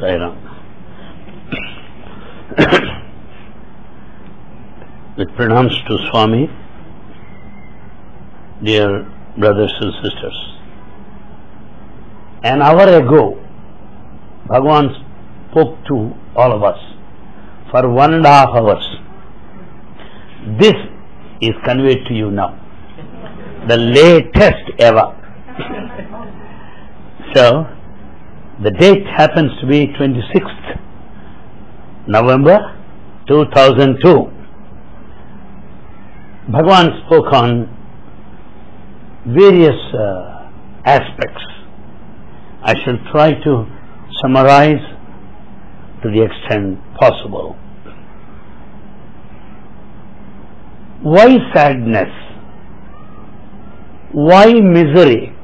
Sai Ram. With pranams to Swami, dear brothers and sisters. An hour ago, Bhagavan spoke to all of us for 1.5 hours. This is conveyed to you now, the latest ever. So, the date happens to be 26th November 2002. Bhagavan spoke on various aspects. I shall try to summarize to the extent possible. Why sadness? Why misery?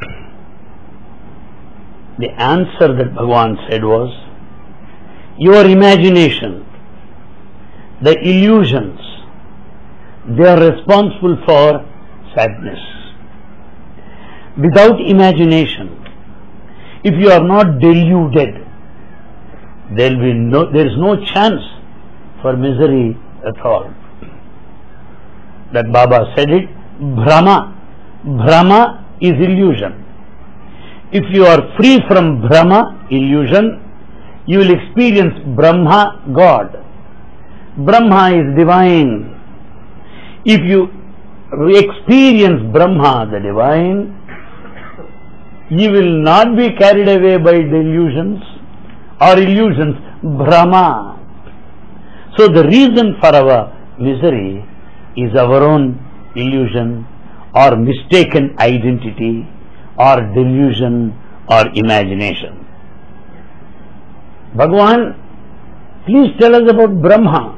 The answer that Bhagavan said was, your imagination, the illusions, they are responsible for sadness. Without imagination, if you are not deluded, there is no chance for misery at all. That Baba said it, Brahma. Brahma is illusion. If you are free from Brahma, illusion, you will experience Brahma, God. Brahma is divine. If you experience Brahma, the divine, you will not be carried away by delusions or illusions, Brahma. So the reason for our misery is our own illusion or mistaken identity or delusion or imagination. Bhagavan, please tell us about Brahma.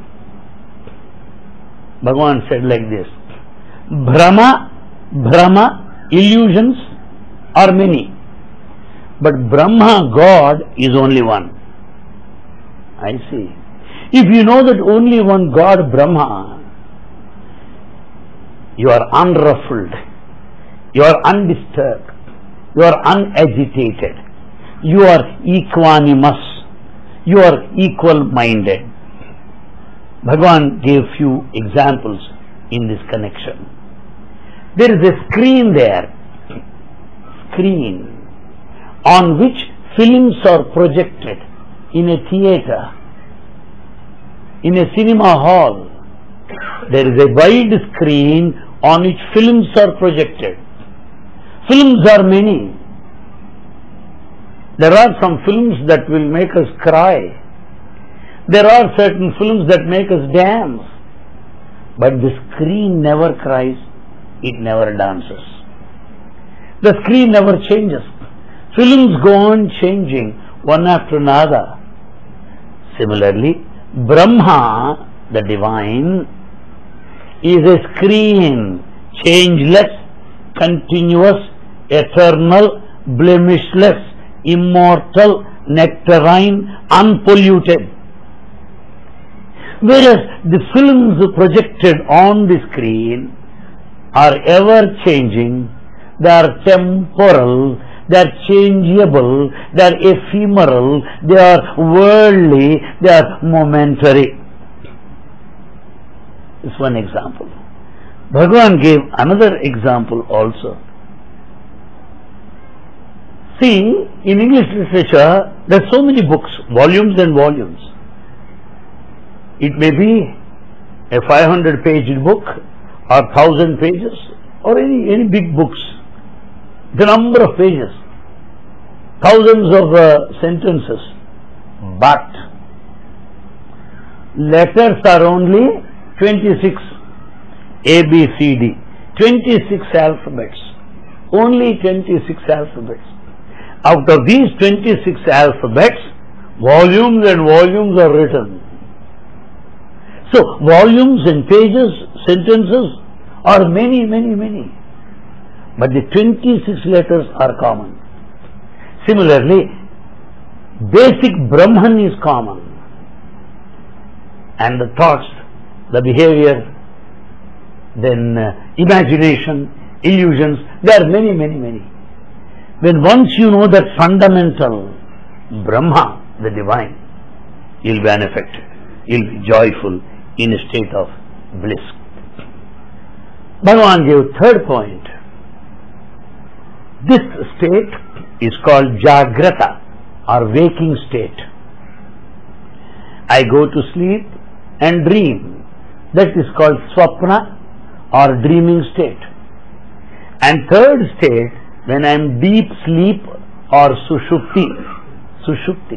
Bhagavan said like this, Brahma, illusions are many, but Brahma, God, is only one. I see. If you know that only one God, Brahma, you are unruffled, you are undisturbed, you are unagitated, you are equanimous, you are equal-minded. Bhagavan gave few examples in this connection. There is a screen there, on which films are projected in a theater, in a cinema hall. There is a wide screen on which films are projected. Films are many. There are some films that will make us cry. There are certain films that make us dance. But the screen never cries, it never dances. The screen never changes. Films go on changing one after another. Similarly, Brahma, the divine, is a screen, changeless, continuous, eternal, blemishless, immortal, nectarine, unpolluted. Whereas the films projected on the screen are ever changing, they are temporal, they are changeable, they are ephemeral, they are worldly, they are momentary. This is one example. Bhagavan gave another example also. See, in English literature, there are so many books, volumes and volumes. It may be a 500-page book or 1,000 pages or any big books. The number of pages, thousands of sentences, but letters are only 26, A, B, C, D, 26 alphabets, only 26 alphabets. Out of these 26 alphabets, volumes and volumes are written. So, volumes and pages, sentences are many, many, many. But the 26 letters are common. Similarly, basic Brahman is common. And the thoughts, the behavior, then imagination, illusions, there are many, many, many. When once you know that fundamental Brahma, the divine, you'll be unaffected. You'll be joyful in a state of bliss. Bhagavan gave third point. This state is called Jagrata or waking state. I go to sleep and dream. That is called Swapna or dreaming state. And third state, when I am deep sleep or Sushupti. Sushupti.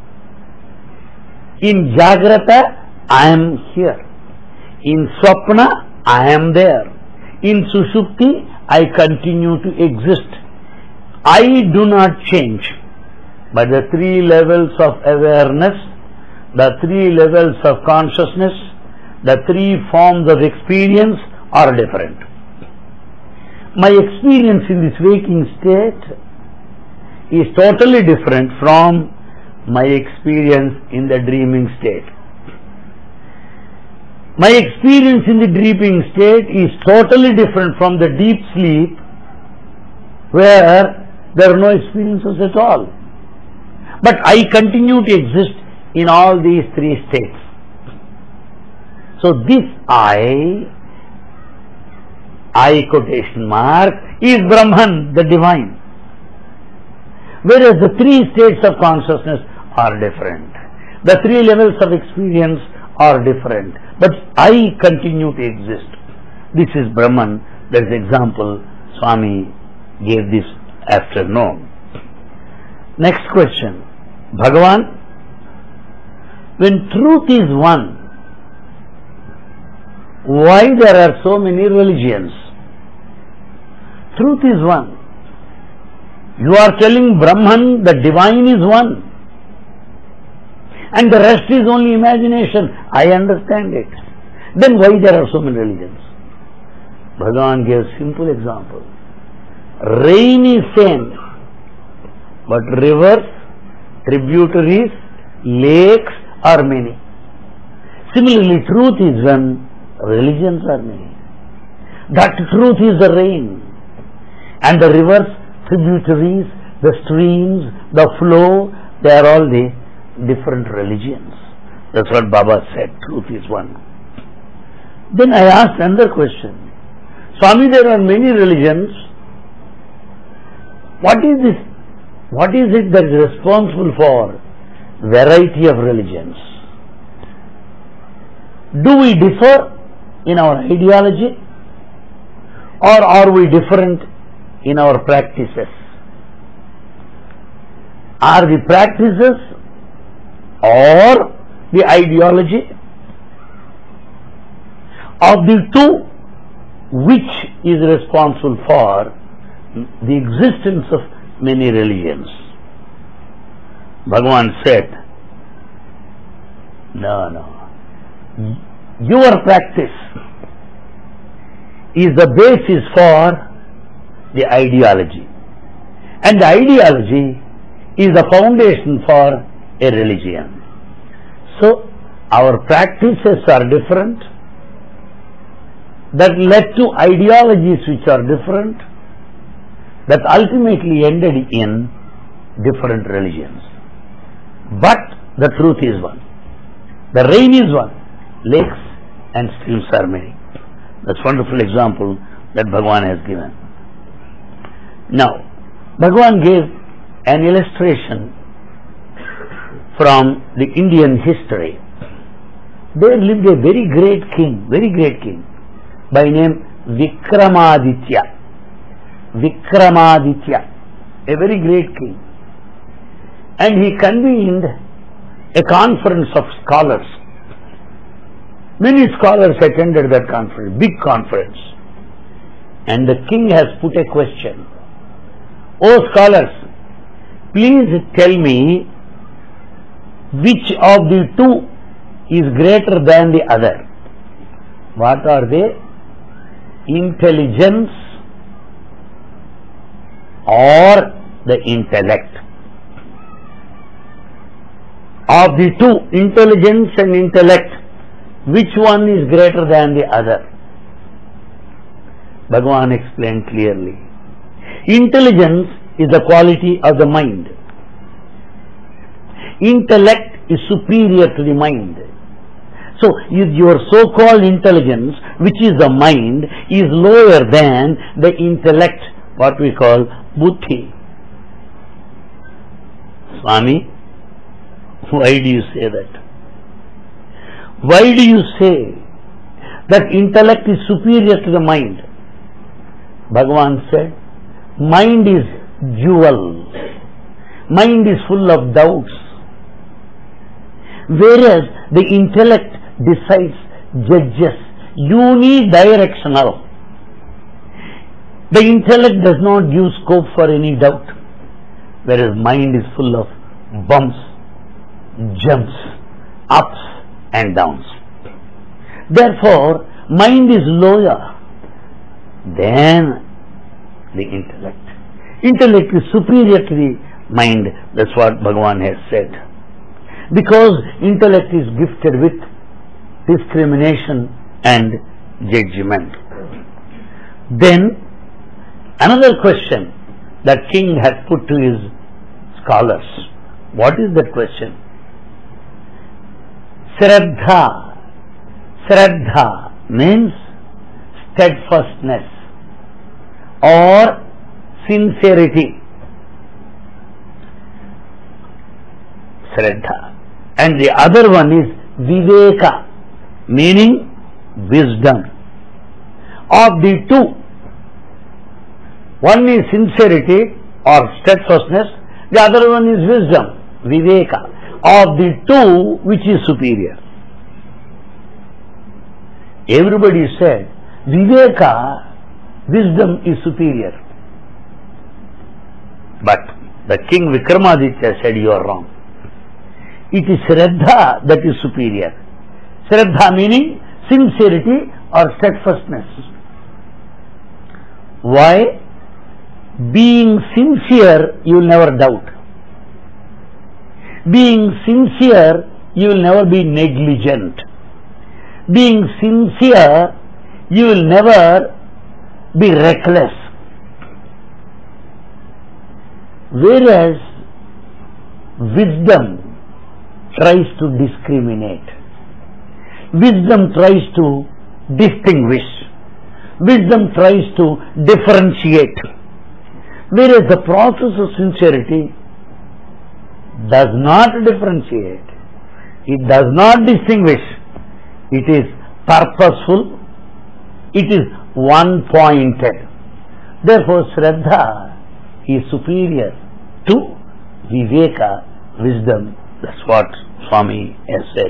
In Jagrata, I am here. In Swapna, I am there. In Sushupti, I continue to exist. I do not change. But the three levels of awareness, the three levels of consciousness, the three forms of experience are different. My experience in this waking state is totally different from my experience in the dreaming state. My experience in the dreaming state is totally different from the deep sleep where there are no experiences at all. But I continue to exist in all these three states. So this I quotation mark, is Brahman, the divine. Whereas the three states of consciousness are different. The three levels of experience are different. But I continue to exist. This is Brahman. That is the example Swami gave this afternoon. Next question. Bhagavan, when truth is one, why there are so many religions? Truth is one. You are telling Brahman, the divine is one. And the rest is only imagination. I understand it. Then why there are so many religions? Bhagavan gave a simple example. Rain is same, but rivers, tributaries, lakes are many. Similarly, truth is one, religions are many. That truth is the rain. And the rivers, tributaries, the streams, the flow, they are all the different religions. That's what Baba said, truth is one. Then I asked another question. Swami, there are many religions. What is this? What is it that is responsible for variety of religions? Do we differ in our ideology, or are we different in our practices? Are the practices or the ideology of the two, which is responsible for the existence of many religions? Bhagavan said, no. Your practice is the basis for the ideology. And the ideology is the foundation for a religion. So, our practices are different. That led to ideologies which are different. That ultimately ended in different religions. But the truth is one. The rain is one. Lakes and streams are many. That's a wonderful example that Bhagavan has given. Now, Bhagavan gave an illustration from the Indian history. There lived a very great king by name Vikramaditya. Vikramaditya, a very great king. And he convened a conference of scholars. Many scholars attended that conference, big conference. And the king has put a question. O scholars, please tell me which of the two is greater than the other. What are they? Intelligence or the intellect? Of the two, intelligence and intellect, which one is greater than the other? Bhagavan explained clearly. Intelligence is the quality of the mind. intellect is superior to the mind. So, your so-called intelligence, which is the mind, is lower than the intellect, what we call buddhi. Swami, why do you say that? Why do you say that intellect is superior to the mind? Bhagavan said, mind is jewel. Mind is full of doubts. Whereas the intellect decides, judges, unidirectional. The intellect does not give scope for any doubt, whereas mind is full of bumps, jumps, ups and downs. Therefore, mind is lower than the intellect. Intellect is superior to the mind. That's what Bhagavan has said. Because intellect is gifted with discrimination and judgment. Then, another question that king had put to his scholars. What is that question? Shraddha. Shraddha means steadfastness or sincerity. Shraddha. And the other one is viveka, meaning wisdom. Of the two, one is sincerity or steadfastness, the other one is wisdom, viveka. Of the two, which is superior? Everybody said, viveka, wisdom is superior. But the king Vikramaditya said, you are wrong. It is Shraddha that is superior. Shraddha meaning sincerity or steadfastness. Why? Being sincere, you will never doubt. Being sincere, you will never be negligent. Being sincere, you will never be reckless. Whereas wisdom tries to discriminate. Wisdom tries to distinguish. Wisdom tries to differentiate. Whereas the process of sincerity does not differentiate. It does not distinguish. It is purposeful. It is one-pointed. Therefore, Shraddha is superior to Viveka, wisdom. That's what Swami has said.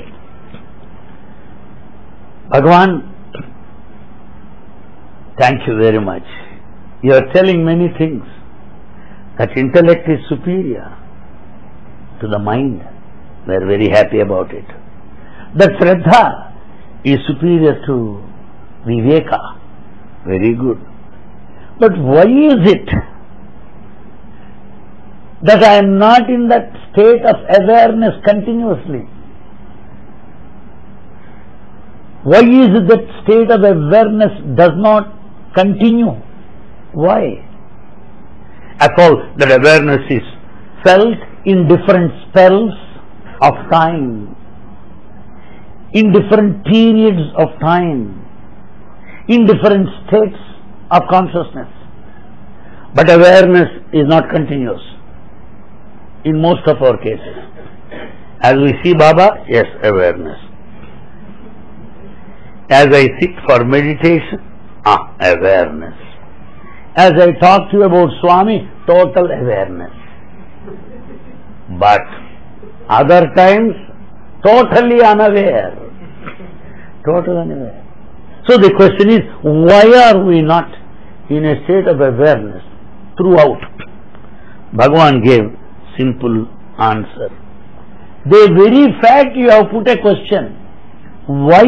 Bhagavan, thank you very much. You are telling many things. That intellect is superior to the mind. We are very happy about it. That Shraddha is superior to Viveka. Very good. But why is it that I am not in that state of awareness continuously? Why is it that state of awareness does not continue? Why? After all, that awareness is felt in different spells of time, in different periods of time, in different states of consciousness. But awareness is not continuous in most of our cases. As we see Baba, yes, awareness. As I sit for meditation, awareness. As I talk to you about Swami, total awareness. But other times, totally unaware. Total unaware. So the question is, why are we not in a state of awareness throughout? Bhagavan gave simple answer. The very fact you have put a question, why?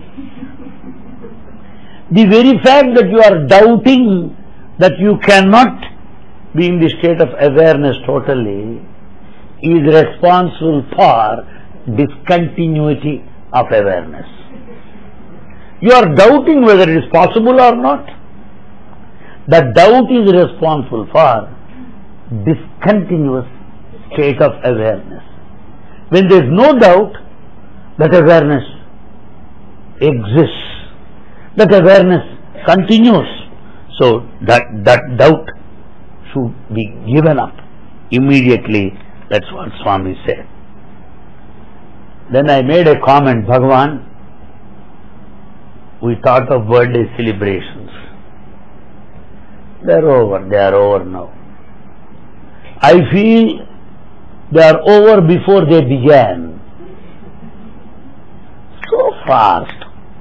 The very fact that you are doubting that you cannot be in the state of awareness totally is responsible for discontinuity of awareness. You are doubting whether it is possible or not. The doubt is responsible for discontinuous state of awareness. When there is no doubt, that awareness exists. That awareness continues. So that doubt should be given up immediately. That's what Swami said. Then I made a comment, Bhagavan, we thought of birthday celebrations. They are over now. I feel they are over before they began. So fast.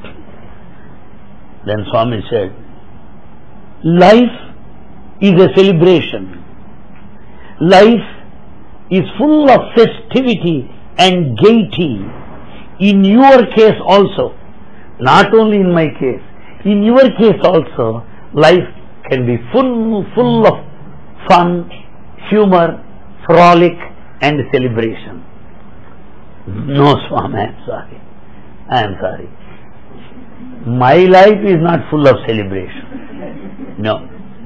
Then Swami said, life is a celebration. Life is full of festivity and gaiety. In your case also, not only in my case, in your case also, life can be full of fun, humor, frolic and celebration. No, Swami, I am sorry. My life is not full of celebration. No.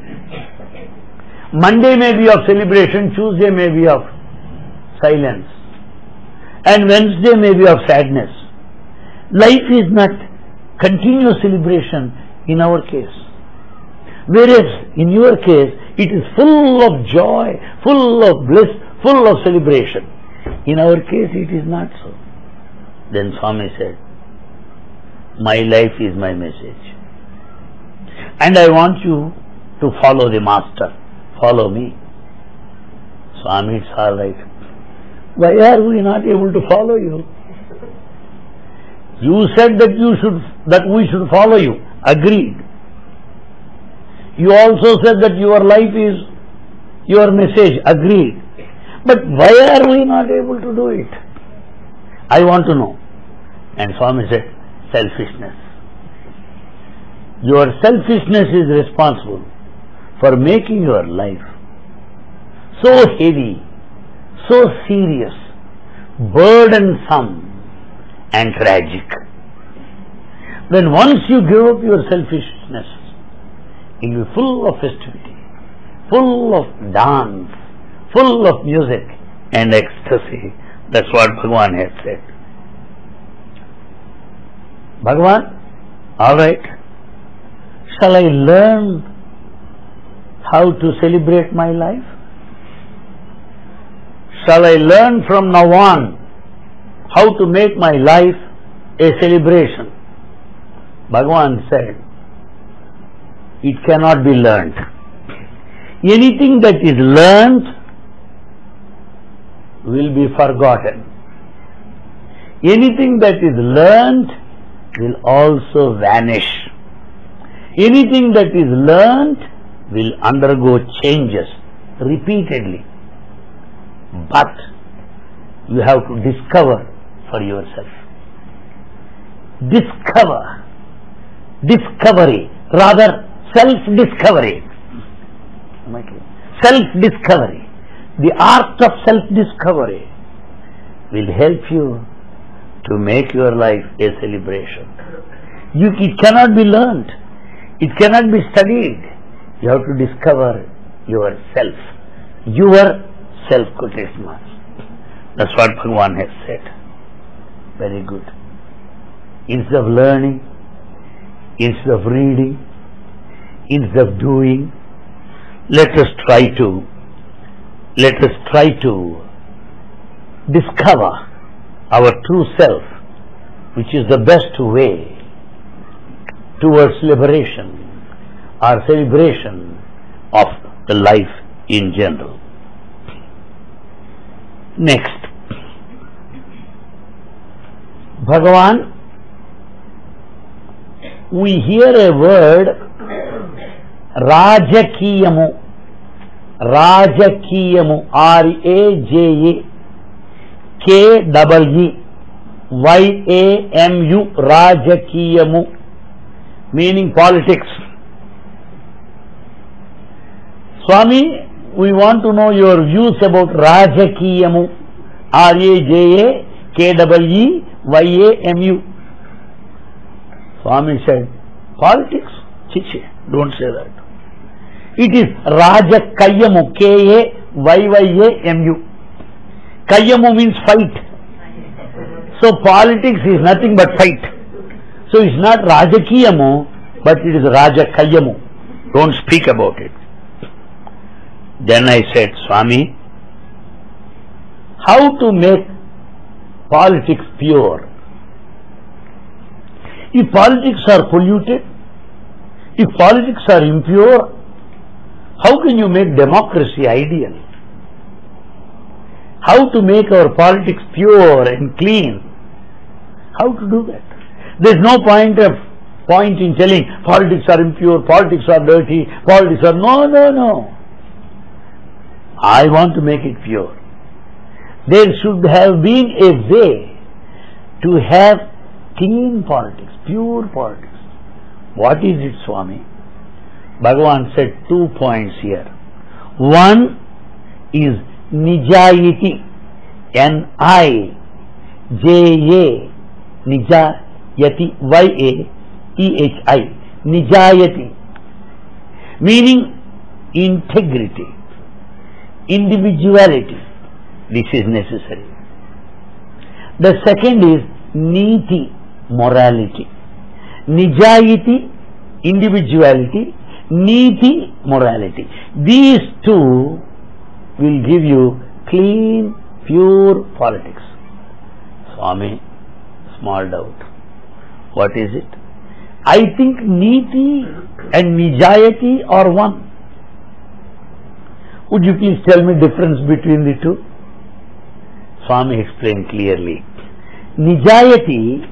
Monday may be of celebration, Tuesday may be of silence, and Wednesday may be of sadness. Life is not continuous celebration in our case. Whereas in your case, it is full of joy, full of bliss, full of celebration. In our case, it is not so. Then Swami said, my life is my message. And I want you to follow the Master. Follow me. Swami, it's all right. Why are we not able to follow you? You said that we should follow you. Agreed. You also said that your life is your message. Agreed. But why are we not able to do it? I want to know. And Swami said, selfishness. Your selfishness is responsible for making your life so heavy, so serious, burdensome and tragic. Then once you give up your selfishness, it will be full of festivity, full of dance, full of music and ecstasy. That's what Bhagavan has said. Bhagavan, all right, shall I learn how to celebrate my life? Shall I learn from now on how to make my life a celebration? Bhagavan said, it cannot be learnt. Anything that is learnt will be forgotten. Anything that is learnt will also vanish. Anything that is learnt will undergo changes repeatedly. But you have to discover for yourself. Discovery, rather self-discovery. Self-discovery. The art of self-discovery will help you to make your life a celebration. It cannot be learnt. It cannot be studied. You have to discover yourself. Your self-quotation marks. That's what Bhagavan has said. Very good. Instead of learning, instead of reading, instead of doing, let us try to discover our true self, which is the best way towards liberation or celebration of the life in general. Next, Bhagavan, we hear a word Rajakiyamu, R-A-J-A-K-E-Y-A-M-U, Rajakiyamu, meaning politics. Swami, we want to know your views about Rajakiyamu, R-A-J-A-K-E-E-Y-A-M-U. Swami said, politics? Chiche, don't say that. It is Rajakayamu, K-A-Y-Y-A-M-U. Kayamu means fight. So politics is nothing but fight. So it's not Rajakiyamu, but it is Rajakayamu. Don't speak about it. Then I said, Swami, how to make politics pure? If politics are polluted, if politics are impure, how can you make democracy ideal? How to make our politics pure and clean? How to do that? There is no point in telling politics are impure, politics are dirty, politics are... No. I want to make it pure. There should have been a way to have clean politics, pure politics. What is it, Swami? Bhagavan said 2 points here. One is Nijayati, Nijaya, Nijayati, Yatehi, Nijayati, meaning integrity, individuality. This is necessary. The second is Niti, morality. Nijayati, individuality, Niti, morality. These two will give you clean, pure politics. Swami, small doubt. What is it? I think Niti and Nijayati are one. Would you please tell me difference between the two? Swami explained clearly. Nijayati,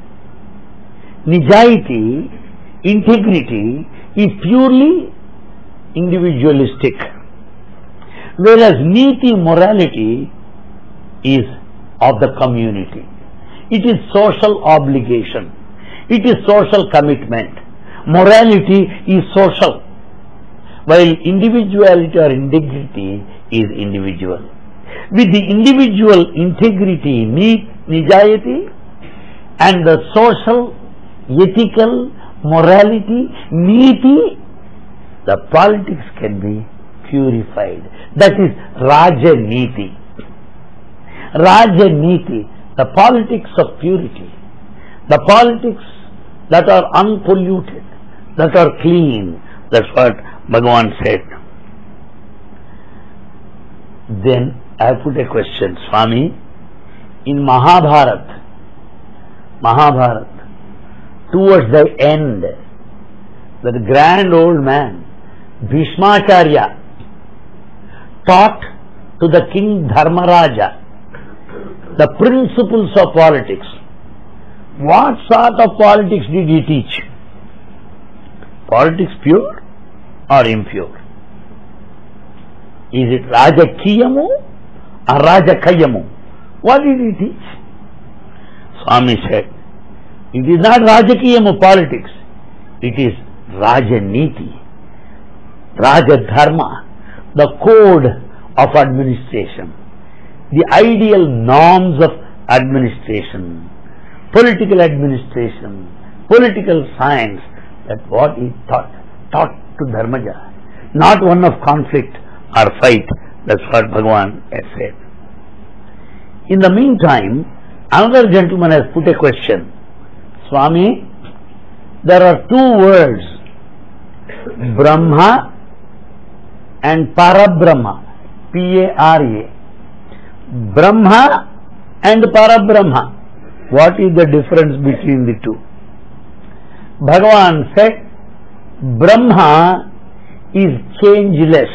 integrity, is purely individualistic, whereas Niti, morality, is of the community. It is social obligation. It is social commitment. Morality is social, while individuality or integrity is individual. With the individual integrity, Nijayati, and the social, ethical, morality, Niti, the politics can be purified. That is Rajaniti. Rajaniti, the politics of purity, the politics that are unpolluted, that are clean. That's what Bhagavan said. Then I put a question, Swami, in Mahabharata, towards the end, the grand old man, Bhishmacharya, taught to the king Dharmaraja the principles of politics. What sort of politics did he teach? Politics pure or impure? Is it Rajakiyamu or Rajakayamu? What did he teach? Swami said, it is not Rajakiyamu politics, it is Rajaniti, Rajadharma, the code of administration, the ideal norms of administration, political administration, political science. That what he taught to Dharmaja, not one of conflict or fight. That's what Bhagavan has said. In the meantime, another gentleman has put a question. Swami, there are two words, Brahma and Parabrahma, P-A-R-A. Brahma and Parabrahma. What is the difference between the two? Bhagavan said, Brahma is changeless.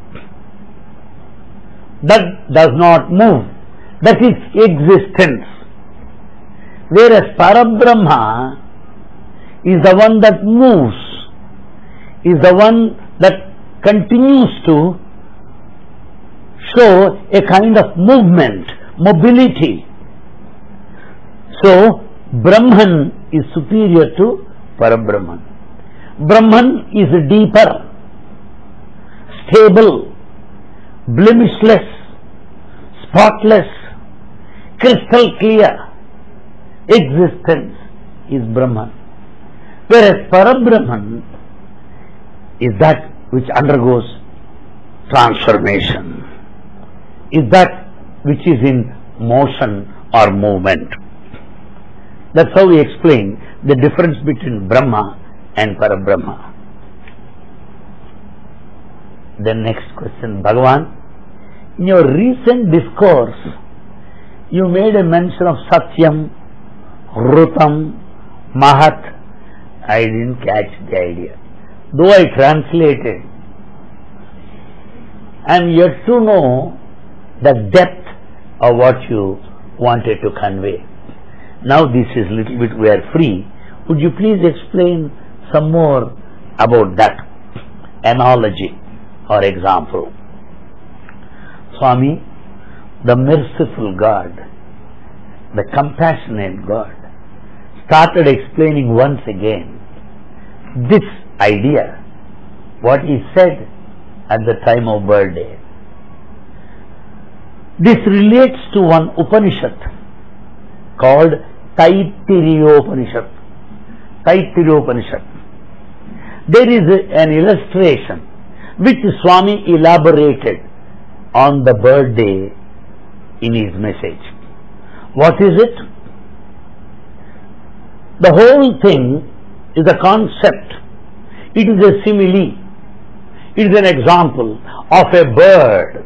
That does not move. That is existence. Whereas Parabrahma is the one that moves, is the one that continues to show a kind of movement, mobility. So, Brahman is superior to Parabrahman. Brahman is deeper, stable, blemishless, spotless, crystal clear. Existence is Brahman. Whereas Parabrahman is that which undergoes transformation, is that which is in motion or movement. That's how we explain the difference between Brahma and Parabrahma. The next question, Bhagavan, in your recent discourse, you made a mention of Satyam, Rutam, Mahat. I didn't catch the idea. Though I translated, I am yet to know the depth of what you wanted to convey. Now this is little bit we are free. Would you please explain some more about that analogy or example? Swami, the merciful God, the compassionate God, started explaining once again this idea, what he said at the time of birthday. This relates to one Upanishad called Taittiriyopanishad. Taittiriyopanishad. There is an illustration which Swami elaborated on the birthday in his message. What is it? The whole thing is a concept. It is a simile. It is an example of a bird.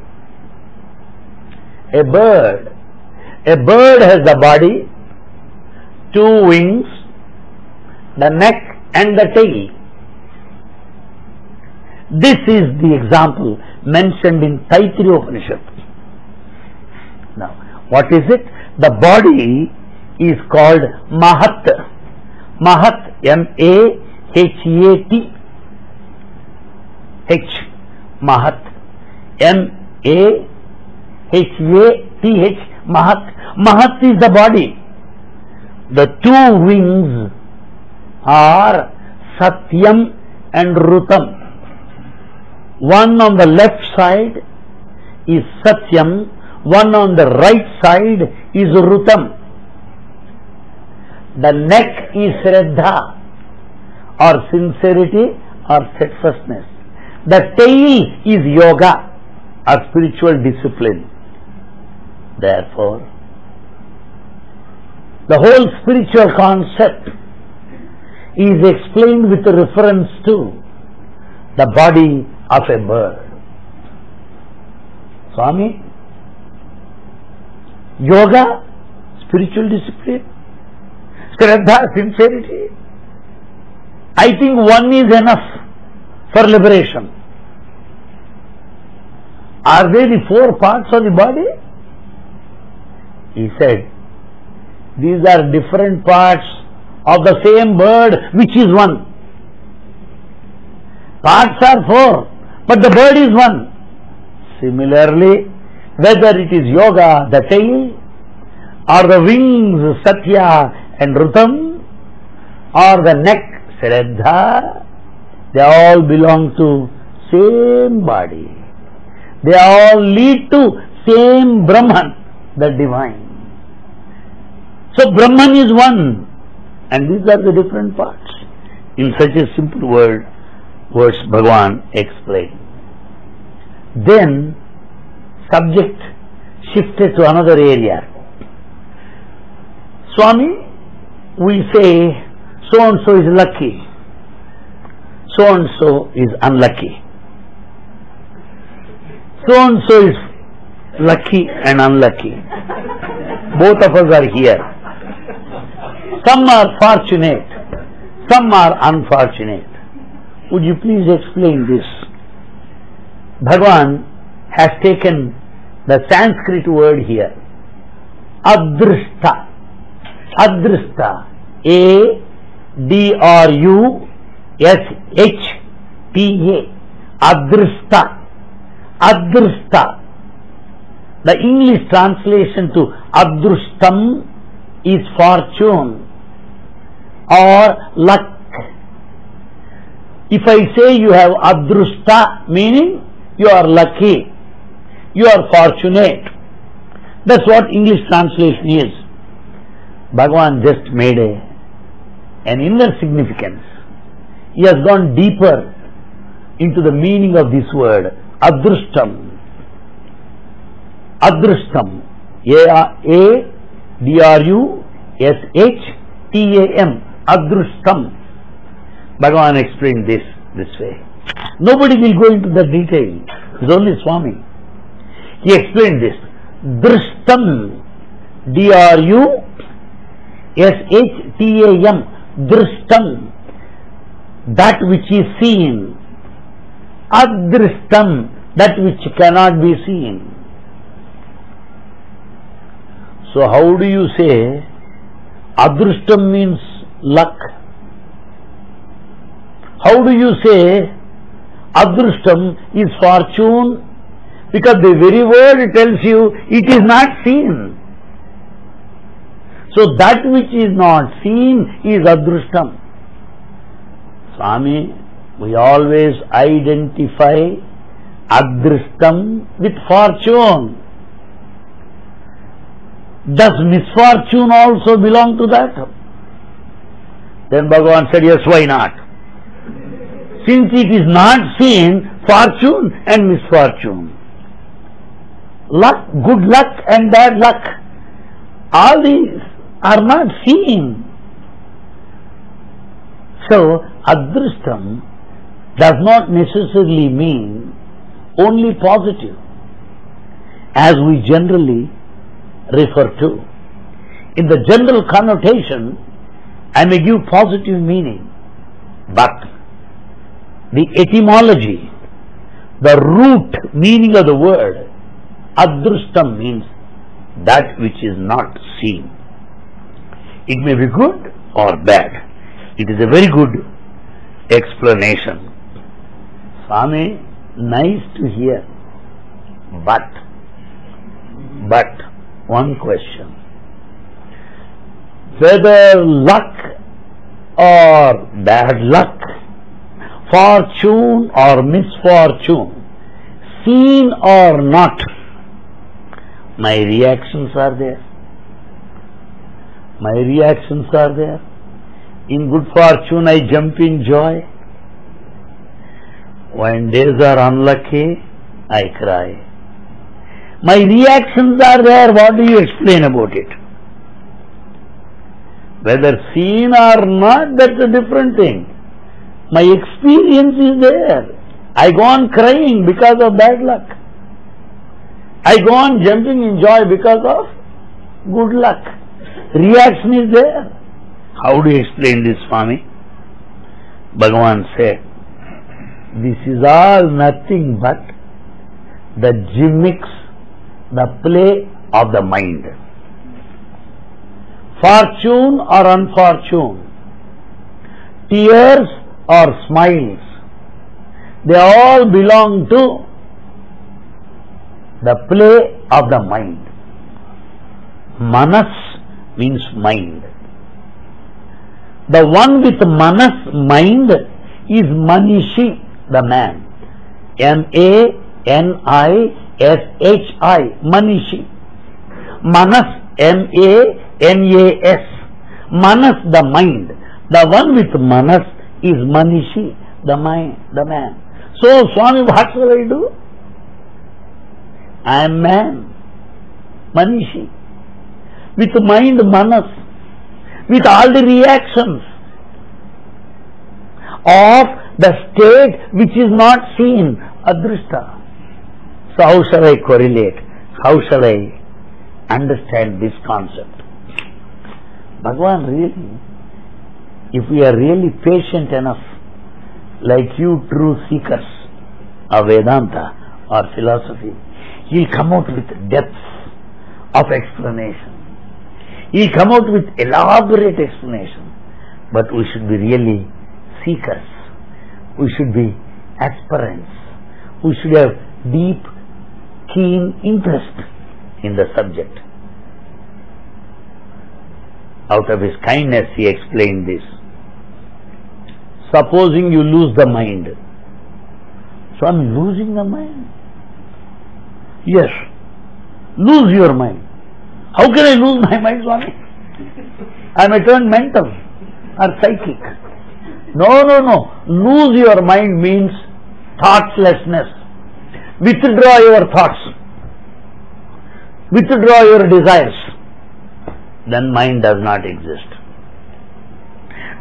A bird. A bird has the body, two wings, the neck and the tail. This is the example mentioned in Taittiriyopanishad. Now, what is it? The body is called Mahat. Mahat, M-A-H-A-T. H. Mahat. M-A-H-A-T-H. Mahat. Mahat is the body. The two wings are Satyam and Rutam. One on the left side is Satyam, one on the right side is Rutam. The neck is Shraddha, or sincerity or steadfastness. The tail is Yoga, or spiritual discipline. Therefore, the whole spiritual concept is explained with reference to the body of a bird. Swami, yoga, spiritual discipline, Shraddha, sincerity. I think one is enough for liberation. Are they the four parts of the body? He said, these are different parts of the same bird, which is one. Parts are four, but the bird is one. Similarly, whether it is yoga, the tail, or the wings, Satya and Rutam, or the neck, Shraddha, they all belong to same body. They all lead to same Brahman, the divine. So Brahman is one, and these are the different parts. In such a simple words Bhagavan explained. Then subject shifted to another area. Swami, we say so and so is lucky, so and so is unlucky. So and so is lucky and unlucky. Both of us are here. Some are fortunate, some are unfortunate. Would you please explain this? Bhagavan has taken the Sanskrit word here, Adrishta. Adrishta, A-D-R-U-S-H-T-A, Adrishta. Adrishta. The English translation to Adrushtam is fortune or luck. If I say you have Adrushta, meaning you are lucky, you are fortunate. That's what English translation is. Bhagavan just made an inner significance. He has gone deeper into the meaning of this word, Adrushtam. Adrushtam, A-D-R-U-S-H-T-A. T-A-M, Adrushtam. Bhagavan explained this way. Nobody will go into the detail. It's only Swami. He explained this. Drishtam, D-R-U-S-H-T-A-M, Drishtam, that which is seen. Adrishtam, that which cannot be seen. So how do you say Adrishtam means luck? How do you say Adrishtam is fortune? Because the very word tells you it is not seen. So that which is not seen is Adrishtam. Swami, we always identify Adrishtam with fortune. Does misfortune also belong to that? Then Bhagavan said, yes, why not? Since it is not seen, fortune and misfortune, luck, good luck and bad luck, all these are not seen. So, Adrishtam does not necessarily mean only positive, as we generally refer to. In the general connotation, I may give positive meaning, but the etymology, the root meaning of the word Adrishtam means that which is not seen. It may be good or bad. It is a very good explanation. Swami, nice to hear, but one question. Whether luck or bad luck, fortune or misfortune, seen or not, my reactions are there. My reactions are there. In good fortune, I jump in joy. When days are unlucky, I cry. My reactions are there. What do you explain about it? Whether seen or not, that's a different thing. My experience is there. I go on crying because of bad luck. I go on jumping in joy because of good luck. Reaction is there. How do you explain this, Swami? Bhagavan said, this is all nothing but the gimmicks, the play of the mind. Fortune or unfortune, tears or smiles, they all belong to the play of the mind. Manas means mind. The one with manas, mind, is Manishi, the man. M-A-N-I-S-H-I, Manishi. Manas, M-A-N-A-S. Manas, the mind. The one with manas is Manishi, the mind, the man. So, Swami, what shall I do? I am man, Manishi, with mind, manas, with all the reactions of the state which is not seen, Adrishta. So how shall I correlate? How shall I understand this concept? Bhagavan, really, if we are really patient enough, like you true seekers of Vedanta or philosophy, he'll come out with depth of explanation. He'll come out with elaborate explanation. But we should be really seekers. We should be aspirants. We should have deep, keen interest in the subject. Out of his kindness, he explained this. Supposing you lose the mind. So I'm losing the mind? Yes. Lose your mind. How can I lose my mind, Swami? I may turn mental or psychic. No. Lose your mind means thoughtlessness. Withdraw your thoughts. Withdraw your desires. Then mind does not exist.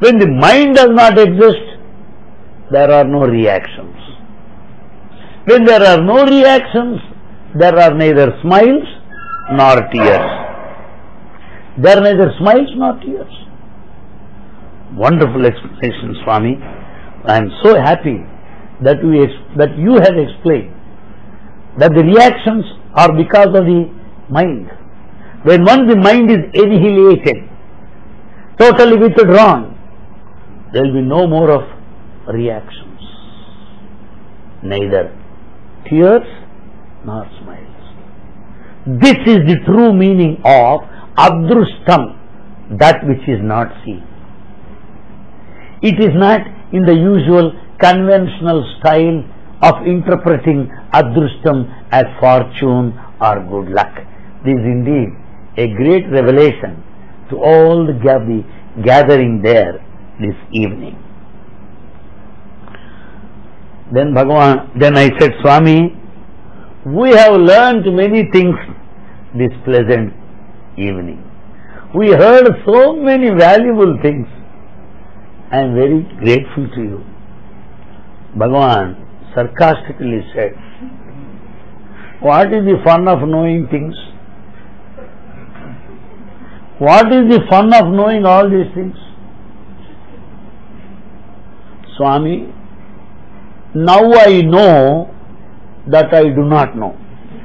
When the mind does not exist, there are no reactions. When there are no reactions, there are neither smiles nor tears. There are neither smiles nor tears. Wonderful explanation, Swami. I am so happy that you have explained that the reactions are because of the mind. When once the mind is annihilated, totally withdrawn, there will be no more of reactions, neither tears nor smiles. This is the true meaning of adrustam, that which is not seen. It is not in the usual conventional style of interpreting adrustam as fortune or good luck. This is indeed a great revelation to all the gathering there this evening. Then I said, Swami, we have learnt many things this pleasant evening. We heard so many valuable things. I am very grateful to you. Bhagavan sarcastically said, what is the fun of knowing things? What is the fun of knowing all these things? Swami, now I know that I do not know.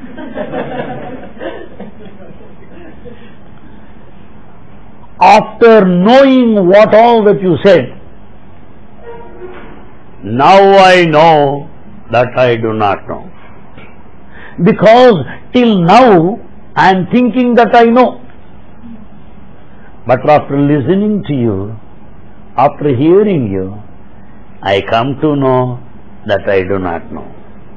After knowing what all that you said, now I know that I do not know. Because till now I am thinking that I know. But after listening to you, after hearing you, I come to know that I do not know.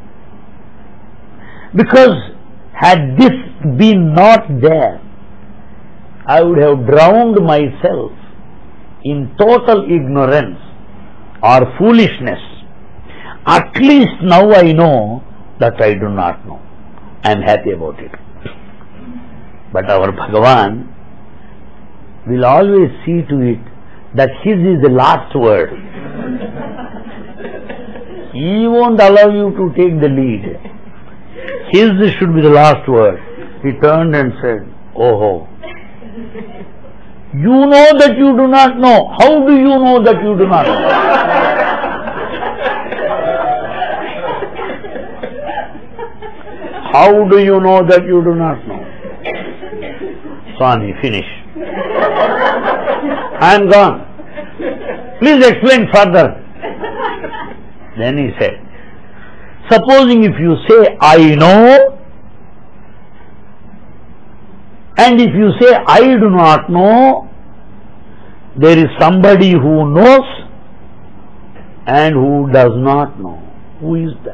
Because had this been not there, I would have drowned myself in total ignorance or foolishness. At least now I know that I do not know. I am happy about it. But our Bhagavan will always see to it that his is the last word. He won't allow you to take the lead. His should be the last word. He turned and said, oh, you know that you do not know. How do you know that you do not know? How do you know that you do not know? Swami, finish. I am gone. Please explain further. Then he said, supposing if you say, I know, and if you say, I do not know, there is somebody who knows and who does not know. Who is that?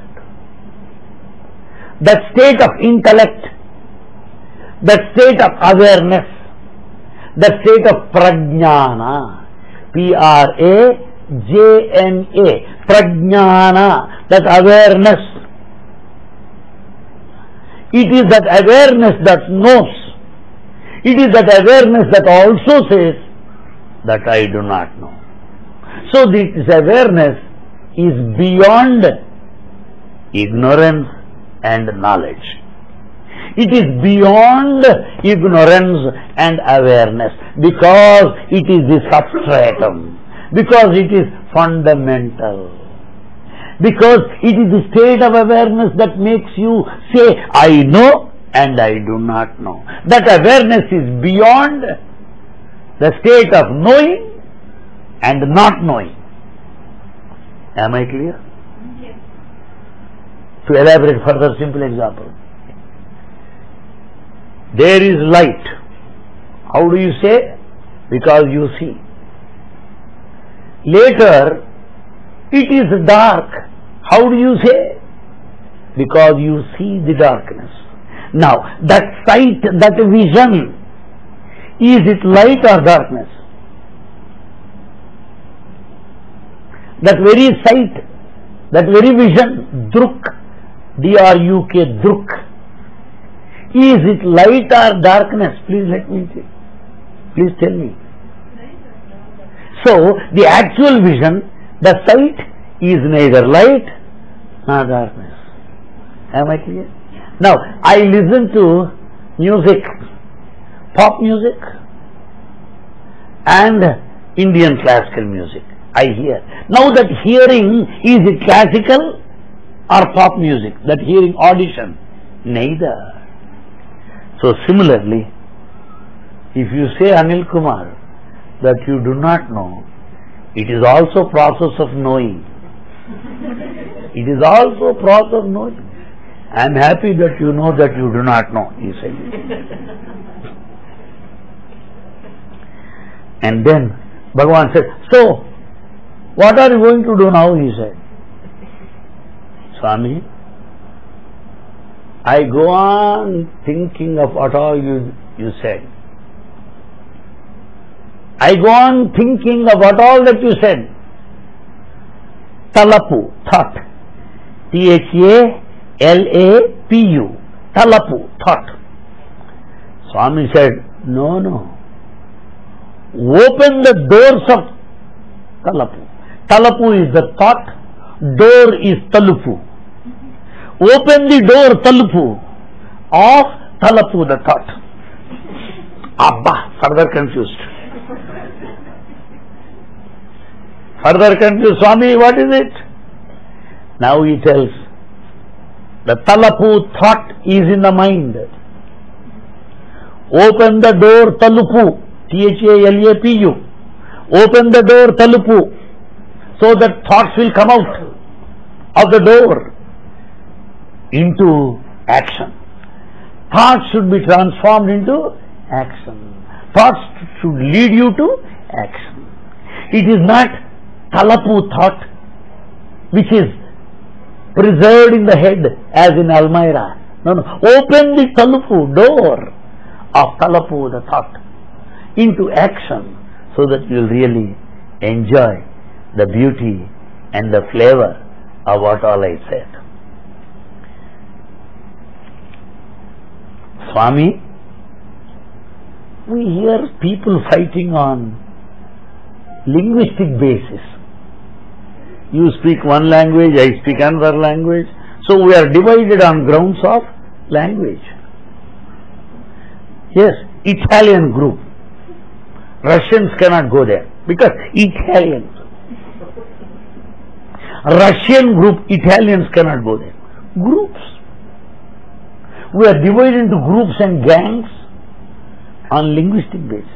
That state of intellect, that state of awareness, that state of prajnana, P-R-A-J-N-A, prajnana, that awareness. It is that awareness that knows. It is that awareness that also says that I do not know. So this awareness is beyond ignorance and knowledge. It is beyond ignorance and awareness because it is the substratum, because it is fundamental, because it is the state of awareness that makes you say, I know and I do not know. That awareness is beyond the state of knowing and not knowing. Am I clear? Yes. To elaborate further, simple example. There is light. How do you say? Because you see. Later, it is dark. How do you say? Because you see the darkness. Now, that sight, that vision, is it light or darkness? That very sight, that very vision, druk, D-R-U-K, druk, is it light or darkness? Please let me see. Please tell me. So, the actual vision, the sight is neither light nor darkness. Am I clear? Now, I listen to music, pop music and Indian classical music. I hear. Now that hearing, is it classical or pop music? That hearing, audition? Neither. So similarly, if you say, Anil Kumar, that you do not know, it is also process of knowing. It is also process of knowing. I am happy that you know that you do not know, he said. And then Bhagavan said, so, what are you going to do now? He said. Swami, I go on thinking of what all you said. I go on thinking of what all that you said. Talapu, thought. T-H-A-L-A-P-U. Talapu, thought. Swami said, no. Open the doors of Talapu. Talapu is the thought, door is Talupu. Open the door, Talupu, of Talapu, the thought. Abba, further confused. Swami, what is it? Now he tells, the Talapu thought is in the mind. Open the door, Talupu, T-H-A-L-A-P-U. Open the door, Talupu, so that thoughts will come out of the door into action. Thoughts should be transformed into action. Thoughts should lead you to action. It is not Talapu thought which is preserved in the head as in Almira. No. Open the Talupu, door of Talapu, the thought, into action so that you will really enjoy the beauty and the flavor of what all I said. Swami, we hear people fighting on linguistic basis. You speak one language, I speak another language. So we are divided on grounds of language. Yes, Italian group. Russians cannot go there because Italians. Russian group, Italians cannot go there. Groups. We are divided into groups and gangs on linguistic basis.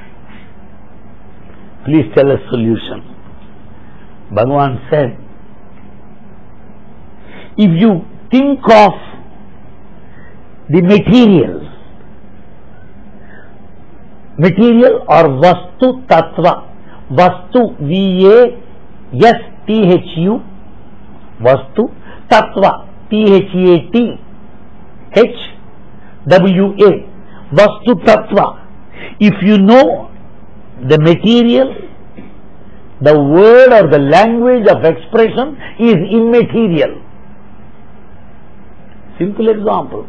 Please tell us solution. Bhagavan said, if you think of the material or Vastu Tattva, Vastu V-A-S-T-H-U, Vastu Tattva, T-H-A-T-H-W-A, Vastu Tattva. If you know the material, the word or the language of expression is immaterial. Simple example.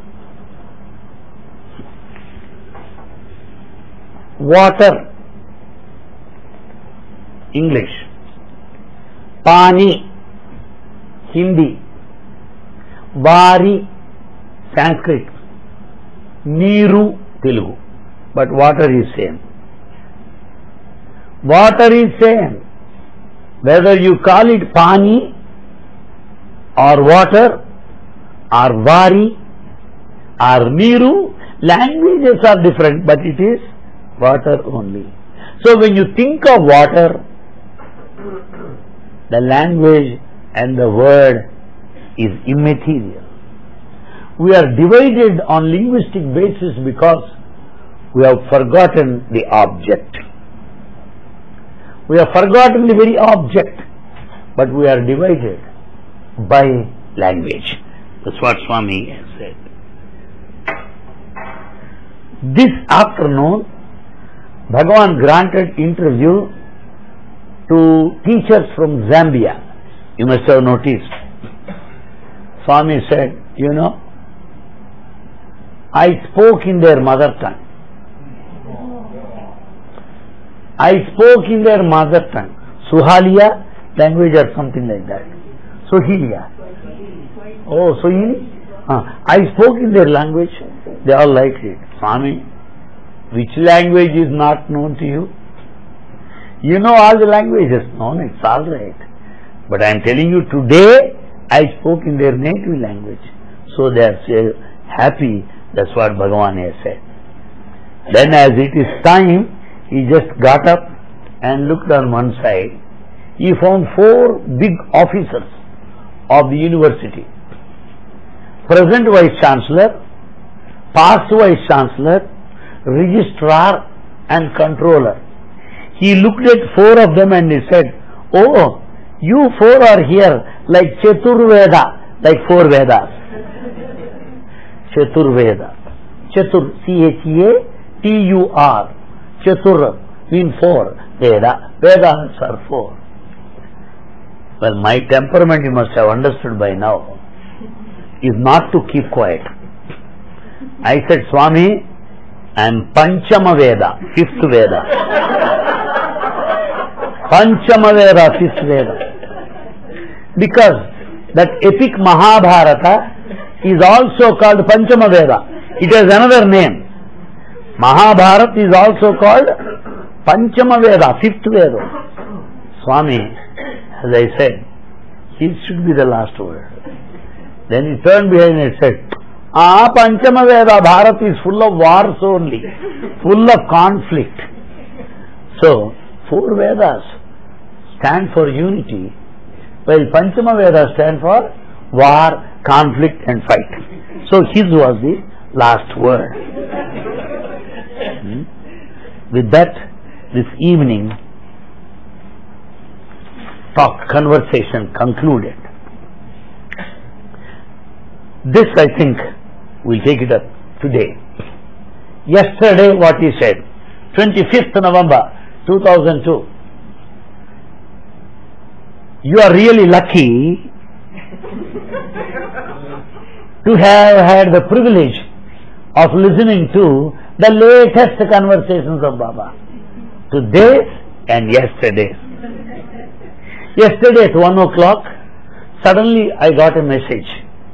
Water, English. Pani, Hindi. Vari, Sanskrit. Neeru, Telugu. But water is same. Water is same. Whether you call it Pani or water or Vari or Neeru, languages are different, but it is water only. So when you think of water, the language and the word is immaterial. We are divided on linguistic basis because we have forgotten the object. We have forgotten the very object, but we are divided by language. That's what Swami has said. This afternoon, Bhagavan granted interview to teachers from Zambia. You must have noticed. Swami said, you know, I spoke in their mother tongue. I spoke in their mother tongue. Suhalia language or something like that. Sohilia. Oh, Sohili? I spoke in their language. They all liked it. Swami, which language is not known to you? You know all the languages. No, it's all right. But I am telling you today, I spoke in their native language. So they are happy. That's what Bhagavan has said. Then as it is time, he just got up and looked on one side. He found 4 big officers of the university. Present Vice Chancellor, past Vice Chancellor, Registrar and Controller. He looked at 4 of them and he said, "Oh, you 4 are here like Chaturveda, like 4 Vedas." Chaturveda. Chatur, C-H-A-T-U-R. Chatur means 4. Veda. Vedas are 4. Well, my temperament, you must have understood by now, is not to keep quiet. I said, "Swami, I am Panchama Veda, 5th Veda." Panchama Veda, 5th Veda. Because that epic Mahabharata is also called Panchama Veda. It has another name. Mahabharata is also called Panchama Veda, 5th Veda. Swami, as I said, it should be the last word. Then he turned behind and said, Panchama Veda, Bharat is full of wars only, full of conflict. So, 4 Vedas stand for unity, while Panchama Veda stand for war, conflict and fight. So his was the last word. With that, this evening conversation concluded. This, I think, we'll take it up today. Yesterday, what he said, 25th November 2002. You are really lucky to have had the privilege of listening to the latest conversations of Baba. Today and yesterday. Yesterday at 1 o'clock, suddenly I got a message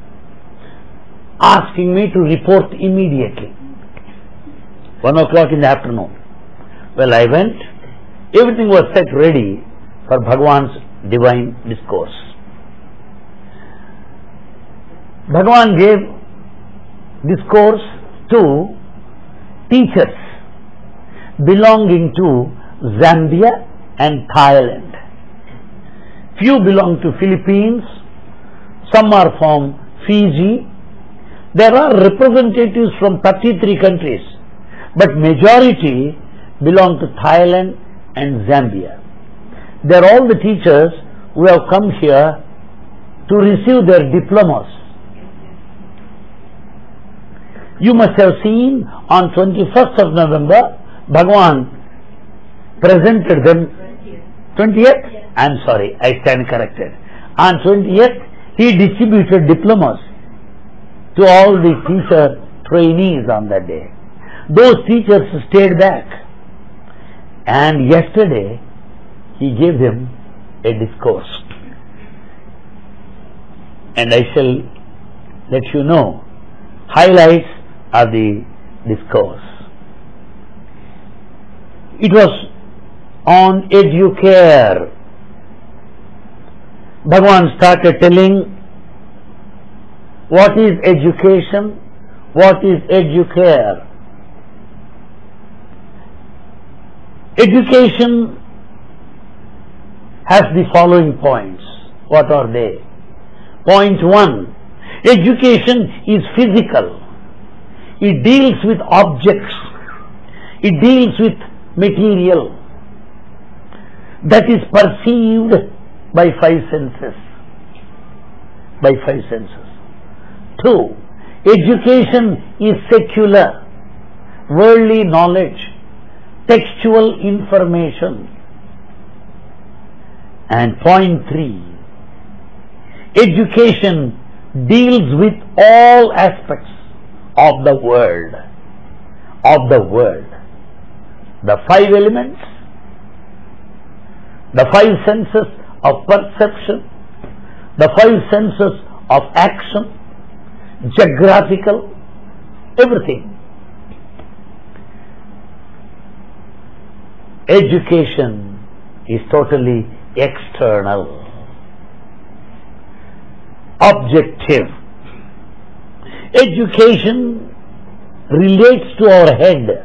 asking me to report immediately. 1 o'clock in the afternoon. Well, I went. Everything was set ready for Bhagavan's divine discourse. Bhagavan gave discourse to teachers belonging to Zambia and Thailand. Few belong to Philippines, some are from Fiji. There are representatives from 33 countries, but majority belong to Thailand and Zambia. They are all the teachers who have come here to receive their diplomas. You must have seen on 21st of November, Bhagavan presented them. 20th? I'm sorry, I stand corrected. On 20th, he distributed diplomas to all the teacher trainees on that day. Those teachers stayed back. And yesterday, he gave them a discourse. And I shall let you know highlights of the discourse. It was on Educare. Bhagavan started telling what is education, what is Educare. Education has the following points. What are they? Point 1. Education is physical. It deals with objects. It deals with material that is perceived by 5 senses. By 5 senses. 2. Education is secular, worldly knowledge, textual information. And point 3. Education deals with all aspects of the world. The 5 elements the five senses of perception, the five senses of action, geographical, everything. Education is totally external, objective. Education relates to our head.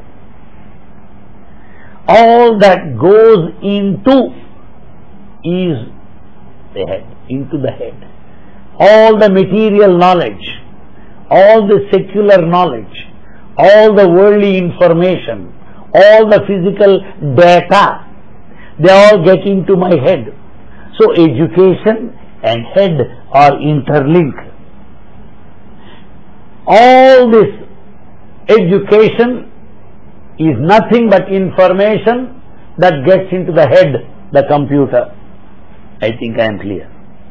All that goes into is the head, into the head. All the material knowledge, all the secular knowledge, all the worldly information, all the physical data, they all get into my head. So education and head are interlinked. All this education is nothing but information that gets into the head, the computer. I think I am clear.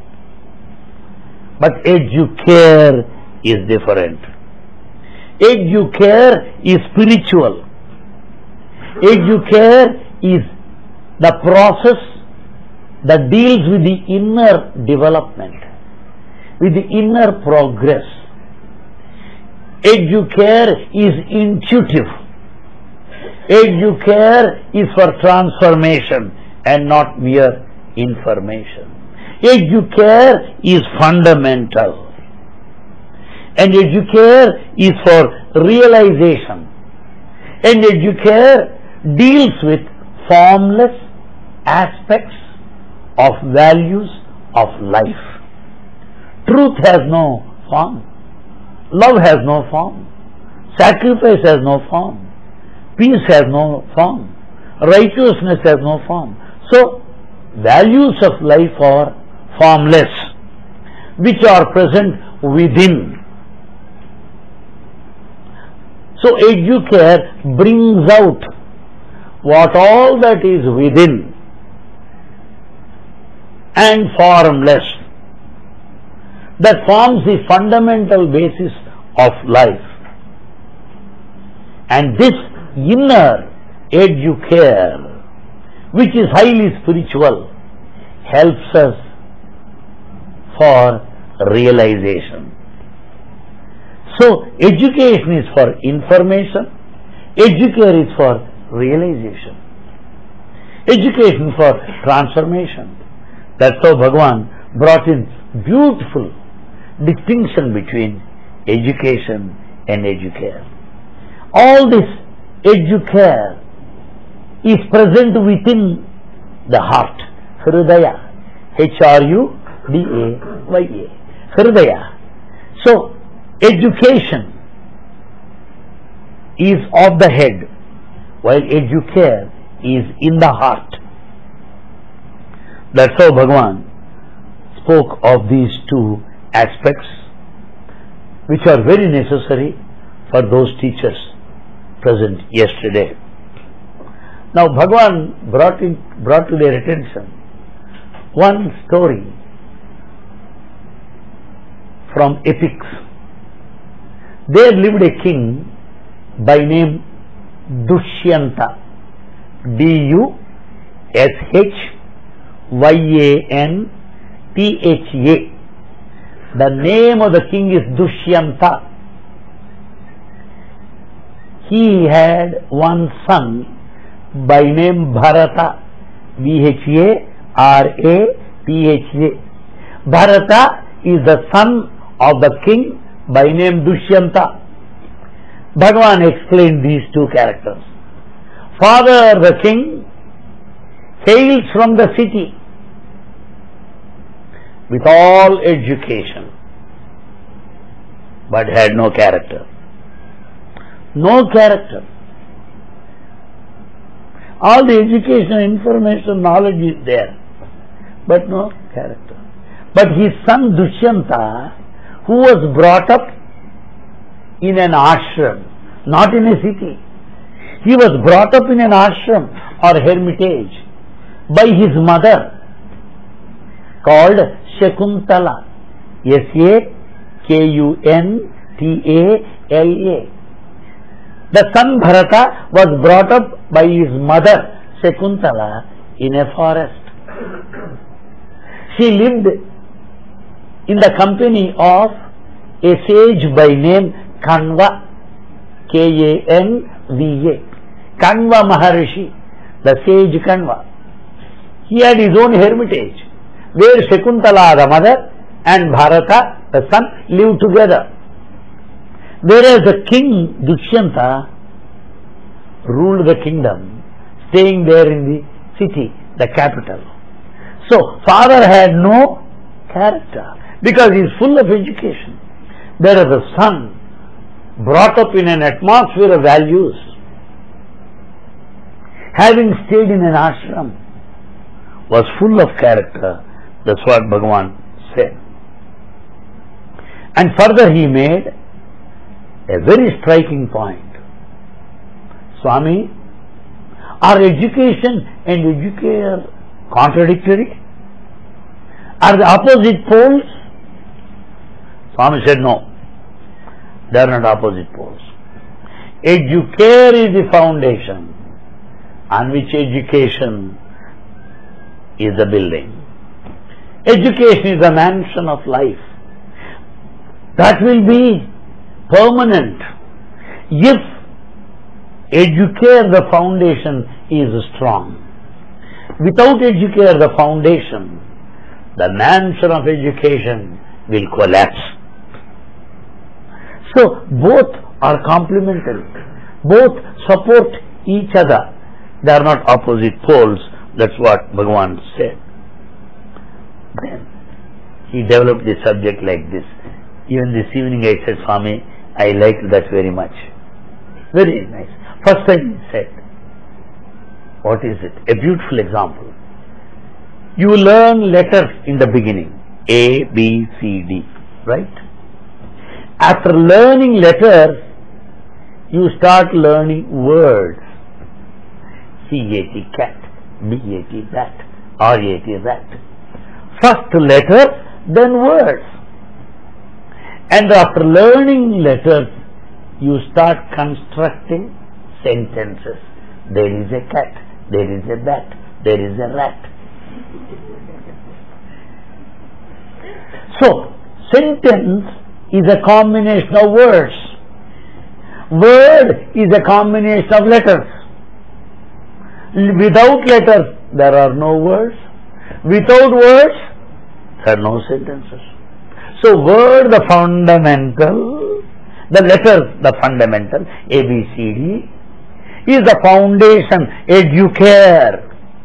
But educare is different. Educare is spiritual. Educare is the process that deals with the inner development, with the inner progress. Educare is intuitive. Educare is for transformation and not mere information. Educare is fundamental. And educare is for realization. And educare deals with formless aspects of values of life. Truth has no form. Love has no form. Sacrifice has no form. Peace has no form. Righteousness has no form. So, values of life are formless, which are present within. So, educare brings out what all that is within and formless, that forms the fundamental basis of life. And this inner educare, which is highly spiritual, helps us for realization. So, education is for information, educare is for realization, education for transformation. That's how Bhagavan brought in beautiful distinction between education and educare. All this educare is present within the heart, Hridaya, Hrudaya, Hridaya. So, education is of the head, while educare is in the heart. That's how Bhagavan spoke of these two aspects, which are very necessary for those teachers present yesterday. Now Bhagavan brought to their attention one story from epics. There lived a king by name Dushyanta, Dushyantha. The name of the king is Dushyanta. He had one son by name Bharata, Bharata. Bharata is the son of the king by name Dushyanta. Bhagavan explained these two characters. Father, the king, hails from the city with all education, but had no character. No character. All the education, information, knowledge is there, but no character. But his son Dushyanta, who was brought up in an ashram, not in a city. He was brought up in an ashram or hermitage by his mother called Shakuntala, Sakuntala. The son Bharata was brought up by his mother Shakuntala in a forest. She lived in the company of a sage by name Kanva, K-A-N-V-A. Kanva Maharishi, the sage Kanva. He had his own hermitage, where Shakuntala, the mother, and Bharata, the son, lived together. Whereas the king Dushyanta ruled the kingdom, staying there in the city, the capital. So, father had no character because he is full of education. Whereas the son, brought up in an atmosphere of values, having stayed in an ashram, was full of character. That's what Bhagavan said. And further he made a very striking point. Swami, are education and educator contradictory? Are the opposite poles? Swami said no, they are not opposite poles. Educare is the foundation on which education is the building. Education is the mansion of life. That will be permanent if educare, the foundation, is strong. Without educare, the foundation, the mansion of education will collapse. So both are complementary. Both support each other. They are not opposite poles. That's what Bhagavan said. Then he developed the subject like this. Even this evening I said, Swami, I liked that very much. Very nice. First time he said, what is it? A beautiful example. You learn letters in the beginning. A, B, C, D. Right? After learning letters, you start learning words. C-A-T, cat. B-A-T, bat. R-A-T, rat. First letters, then words. And after learning letters, you start constructing sentences. There is a cat, there is a bat, there is a rat. So, sentence is a combination of words. Word is a combination of letters. Without letters, there are no words. Without words, there are no sentences. So, word, the fundamental, the letters, the fundamental, A, B, C, D, is the foundation. Educare.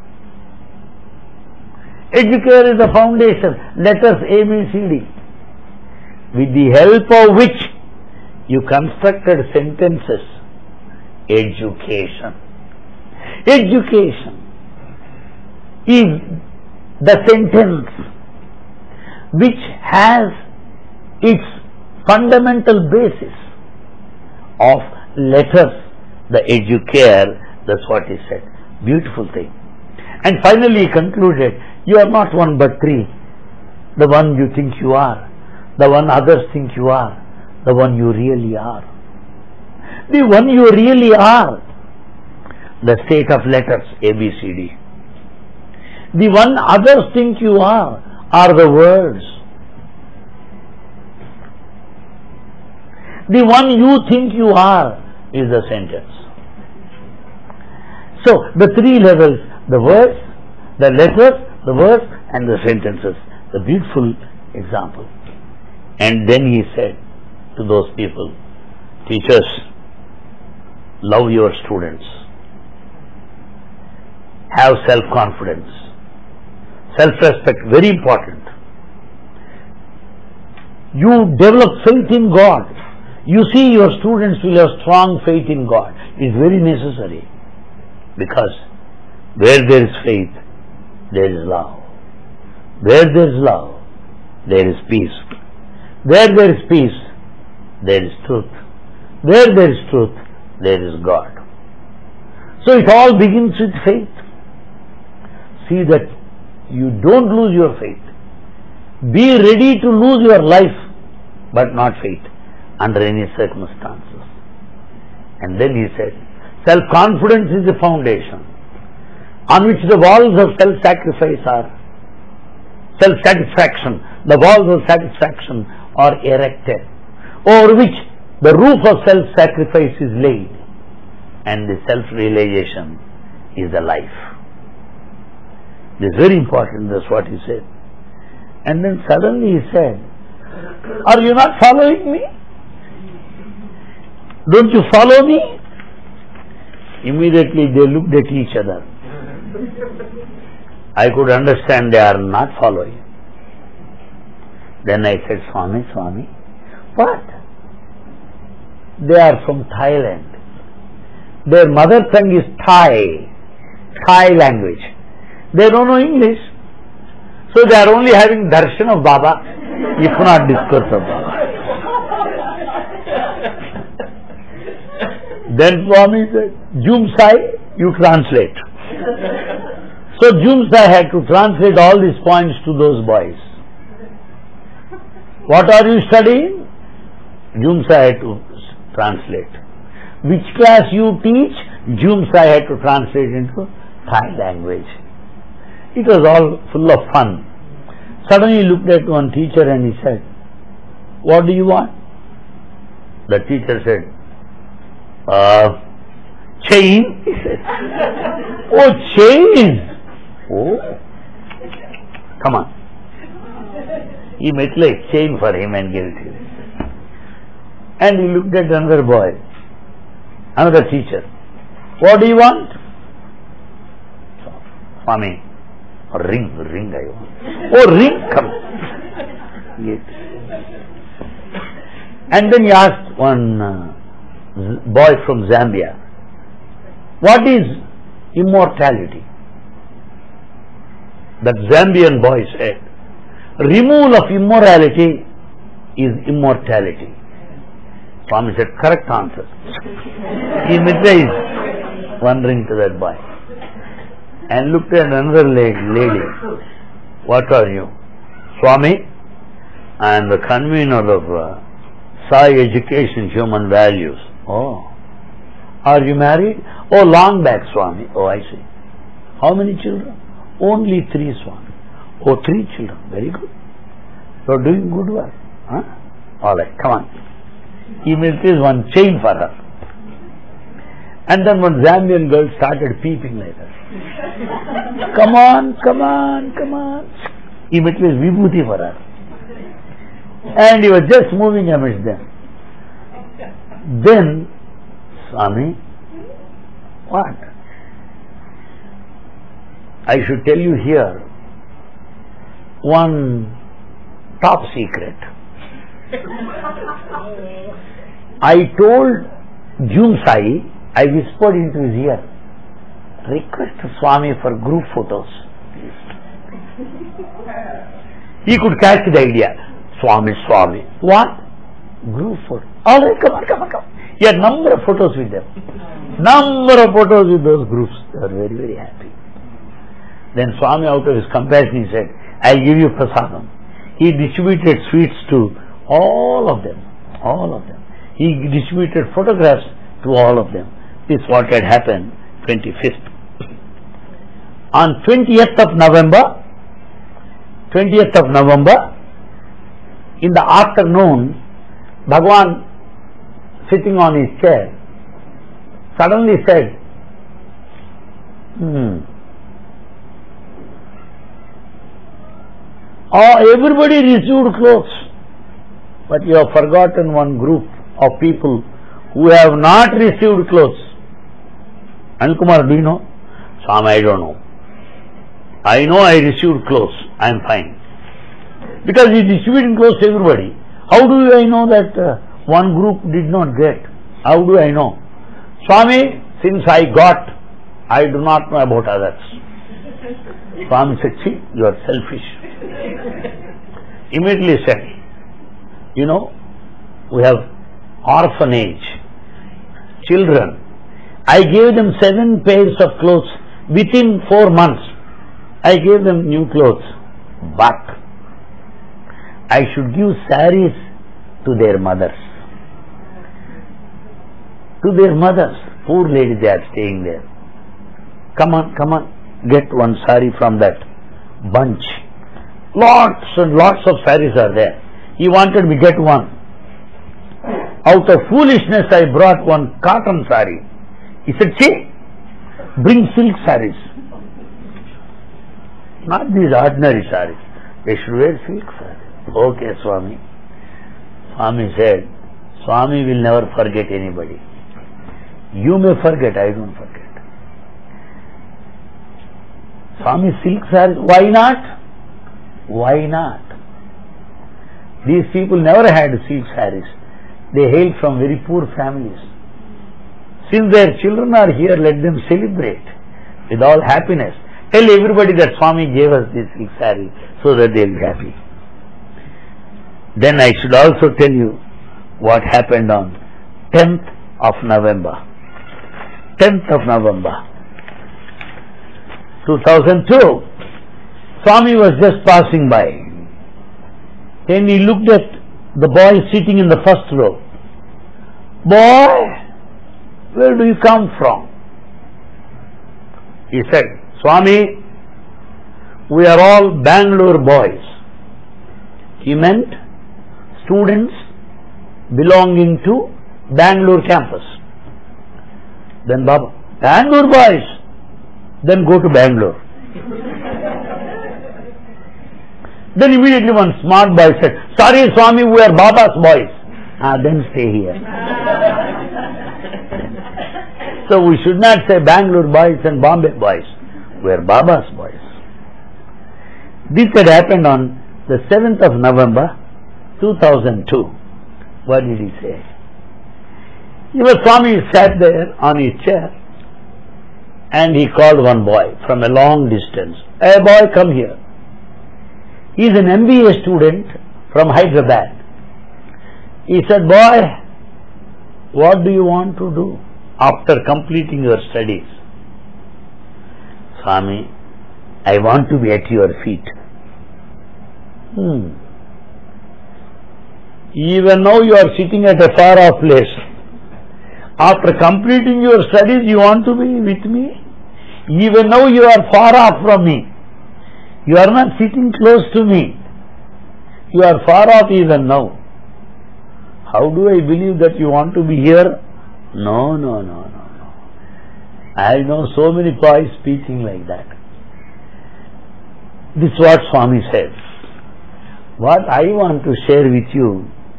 Educare is the foundation. Letters A, B, C, D, with the help of which you constructed sentences. Education. Education is the sentence which has its fundamental basis of letters, the educare. That's what he said. Beautiful thing. And finally he concluded, you are not one but three. The one you think you are, the one others think you are, the one you really are. The one you really are, the state of letters A, B, C, D. The one others think you are the words. The one you think you are is the sentence. So, the three levels, the words, the letters, the words, and the sentences. The beautiful example. And then he said to those people, teachers, love your students. Have self-confidence. Self-respect, very important. You develop faith in God. You see your students will have strong faith in God. It is very necessary. Because where there is faith, there is love. Where there is love, there is peace. Where there is peace, there is truth. Where there is truth, there is God. So it all begins with faith. See that you don't lose your faith. Be ready to lose your life, but not faith, under any circumstances. And then he said, self-confidence is the foundation on which the walls of self-sacrifice are, self-satisfaction, the walls of satisfaction are erected, over which the roof of self-sacrifice is laid, and the self-realization is the life. This is very important, that's what he said. And then suddenly he said, are you not following me? Don't you follow me? Immediately they looked at each other. I could understand they are not following. Then I said, Swami, what? They are from Thailand. Their mother tongue is Thai language. They don't know English. So they are only having darshan of Baba, if not discourse of Baba. Then Swami said, Jumsai, you translate. So Jumsai had to translate all these points to those boys. What are you studying? Jumsai had to translate. Which class you teach? Jumsai had to translate into Thai language. It was all full of fun. Suddenly he looked at one teacher and he said, what do you want? The teacher said, chain, he said. Oh, chain! Oh, come on. He made like chain for him and gave it to him. And he looked at another boy, another teacher. What do you want? Swami, ring I want. Oh, ring, come. Yes. And then he asked one boy from Zambia, what is immortality? That Zambian boy said, removal of immorality is immortality. Swami said, correct answer. He raised one ring to that boy and looked at another lady. What are you? Swami, I am the convener of Sai Education Human Values. Oh. Are you married? Oh, long back, Swami. Oh, I see. How many children? Only 3, Swami. Oh, 3 children. Very good. You are doing good work. Huh? All right, come on. He made this one chain for her. And then one Zambian girl started peeping like that. Come on, come on, come on. He made this vibhuti for her. And he was just moving amidst them. Then, Swami, what? I should tell you here one top secret. I told Jumsai, I whispered into his ear, request Swami for group photos. He could catch the idea. Swami. What? Group photo. All right, come on. He had number of photos with them. Number of photos with those groups. They were very, very happy. Then Swami, out of his compassion, he said, I'll give you prasadam. He distributed sweets to all of them. He distributed photographs to all of them. This is what had happened 25th. On 20th of November, in the afternoon, Bhagwan, sitting on his chair, suddenly said, everybody received clothes, but you have forgotten one group of people who have not received clothes. Anil Kumar, do you know? Swami, I don't know. I know I received clothes. I am fine. Because he distributed clothes to everybody. How do I know that one group did not get? How do I know? Swami, since I got, I do not know about others. Swami said, see, you are selfish. Immediately said, we have orphanage, children. I gave them 7 pairs of clothes within 4 months. I gave them new clothes, but I should give saris to their mothers. Poor ladies, they are staying there. Come on. get one sari from that bunch. Lots and lots of saris are there. He wanted me get one. Out of foolishness, I brought one cotton sari. He said, "See, bring silk saris. Not these ordinary saris. They should wear silk saris." Okay, Swami. Swami said, Swami will never forget anybody. You may forget, I don't forget. Swami, silk saris, why not? Why not? These people never had silk saris. They hail from very poor families. Since their children are here, let them celebrate with all happiness. Tell everybody that Swami gave us this silk saree so that they will be happy. Then I should also tell you what happened on 10th of November. 10th of November 2002. Swami was just passing by. Then he looked at the boy sitting in the first row. "Boy, where do you come from?" He said, "Swami, we are all Bangalore boys." He meant students belonging to Bangalore campus. Then Baba, "Bangalore boys, then go to Bangalore." Then immediately one smart boy said, "Sorry Swami, we are Baba's boys." Then stay here. So we should not say Bangalore boys and Bombay boys. We are Baba's boys. This had happened on the 7th of November 2002. What did he say? Swami sat there on his chair and he called one boy from a long distance. "Hey boy, come here." He is an MBA student from Hyderabad. He said, "Boy, what do you want to do after completing your studies?" "Swami, I want to be at your feet." Even now you are sitting at a far off place. After completing your studies, you want to be with me? Even now you are far off from me. You are not sitting close to me. You are far off even now. How do I believe that you want to be here? No. I know so many boys speaking like that. This is what Swami says. What I want to share with you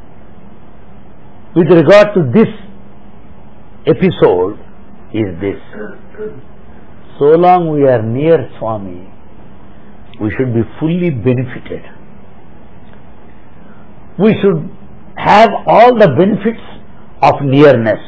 with regard to this episode is this. So long we are near Swami, we should be fully benefited. We should have all the benefits of nearness.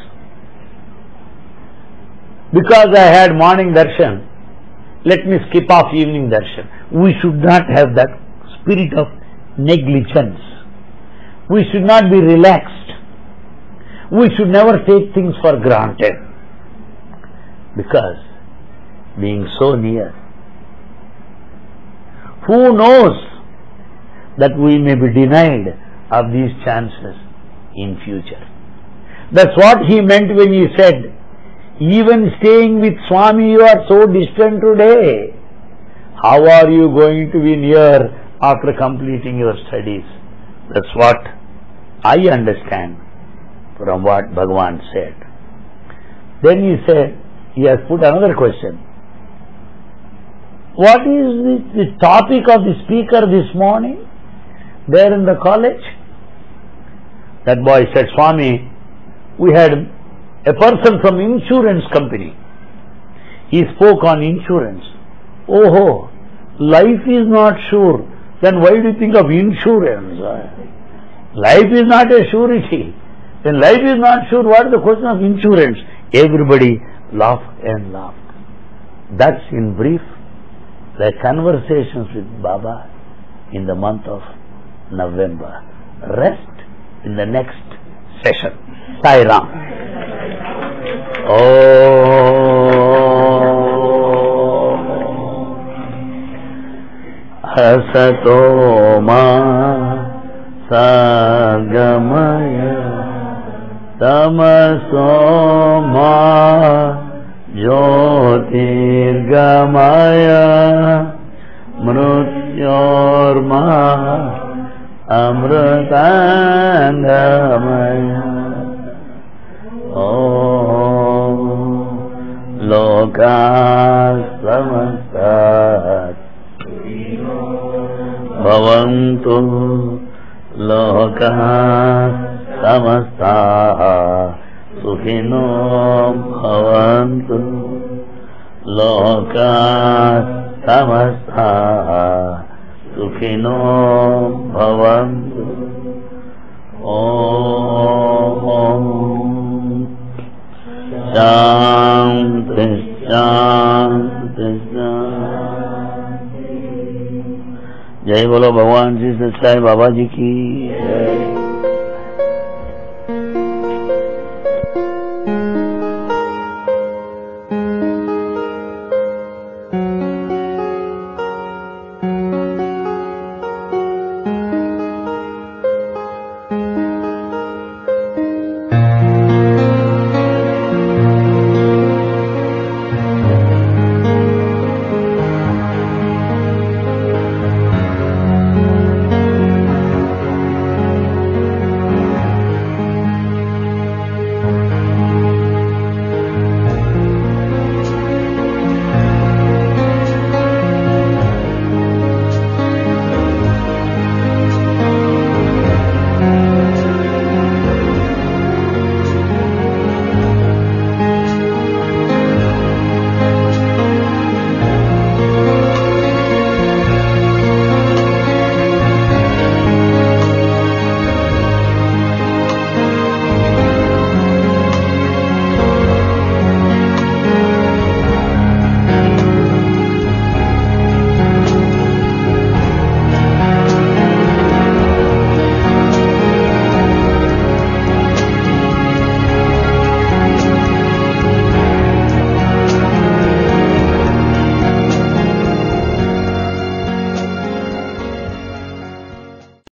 Because I had morning darshan, let me skip off evening darshan. We should not have that spirit of negligence. We should not be relaxed. We should never take things for granted. Because being so near, who knows that we may be denied of these chances in future. That's what he meant when he said, even staying with Swami you are so distant today. How are you going to be near after completing your studies? That's what I understand from what Bhagavan said. Then he said, he has put another question. What is the topic of the speaker this morning there in the college? That boy said, Swami, we had a person from insurance company. He spoke on insurance. Oh, life is not sure. Then why do you think of insurance? Life is not a surety. When life is not sure, what is the question of insurance? Everybody laughed and laughed. That's in brief the conversations with Baba in the month of November. Rest in the next session. Sai Ram. Hasato ma sagamaya tamaso ma ज्योतिर्गमय मृत्योर्महा अमृतांगमय ॐ लोकाः समस्ताः भवन्तु लोकाः समस्ताः सुखिनो भवन्तु लोकाः समस्ताः सुखिनो भवन्तु ॐ शान्ति शान्ति शान्ति। जय बोलो भगवान श्री सच्चाई बाबा जी की जय।